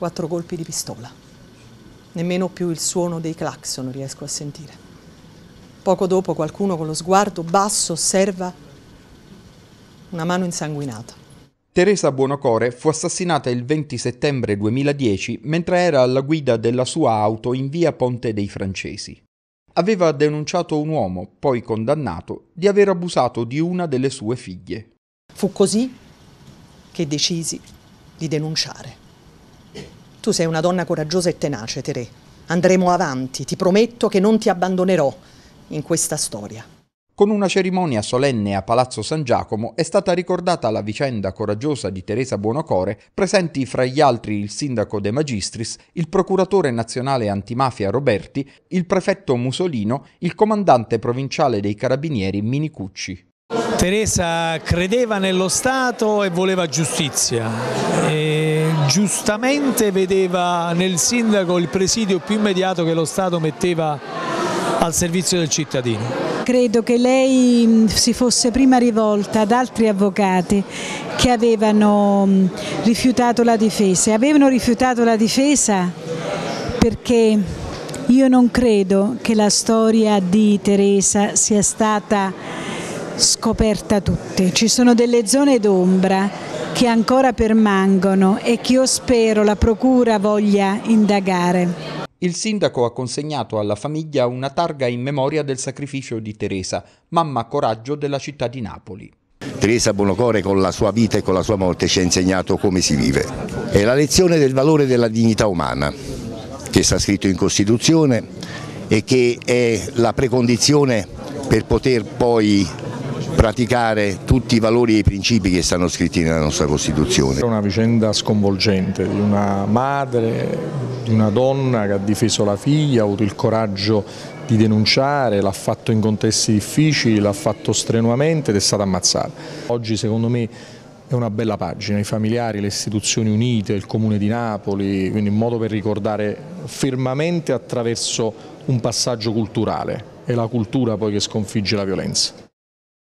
4 colpi di pistola. Nemmeno più il suono dei clacson riesco a sentire. Poco dopo qualcuno con lo sguardo basso osserva una mano insanguinata. Teresa Buonocore fu assassinata il 20 settembre 2010 mentre era alla guida della sua auto in via Ponte dei Francesi. Aveva denunciato un uomo, poi condannato, di aver abusato di una delle sue figlie. Fu così che decisi di denunciare. Tu sei una donna coraggiosa e tenace, Terè. Andremo avanti, ti prometto che non ti abbandonerò in questa storia. Con una cerimonia solenne a Palazzo San Giacomo è stata ricordata la vicenda coraggiosa di Teresa Buonocore, presenti fra gli altri il sindaco De Magistris, il procuratore nazionale antimafia Roberti, il prefetto Musolino, il comandante provinciale dei carabinieri Minicucci. Teresa credeva nello Stato e voleva giustizia e giustamente vedeva nel sindaco il presidio più immediato che lo Stato metteva al servizio del cittadino. Credo che lei si fosse prima rivolta ad altri avvocati che avevano rifiutato la difesa. E avevano rifiutato la difesa perché io non credo che la storia di Teresa sia stata scoperta a tutti. Ci sono delle zone d'ombra che ancora permangono e che io spero la Procura voglia indagare. Il sindaco ha consegnato alla famiglia una targa in memoria del sacrificio di Teresa, mamma coraggio della città di Napoli. Teresa Buonocore con la sua vita e con la sua morte ci ha insegnato come si vive. È la lezione del valore della dignità umana, che sta scritto in Costituzione e che è la precondizione per poter poi praticare tutti i valori e i principi che stanno scritti nella nostra Costituzione. È una vicenda sconvolgente di una madre, di una donna che ha difeso la figlia, ha avuto il coraggio di denunciare, l'ha fatto in contesti difficili, l'ha fatto strenuamente ed è stata ammazzata. Oggi secondo me è una bella pagina, i familiari, le istituzioni unite, il Comune di Napoli, quindi un modo per ricordare fermamente attraverso un passaggio culturale. È la cultura poi che sconfigge la violenza.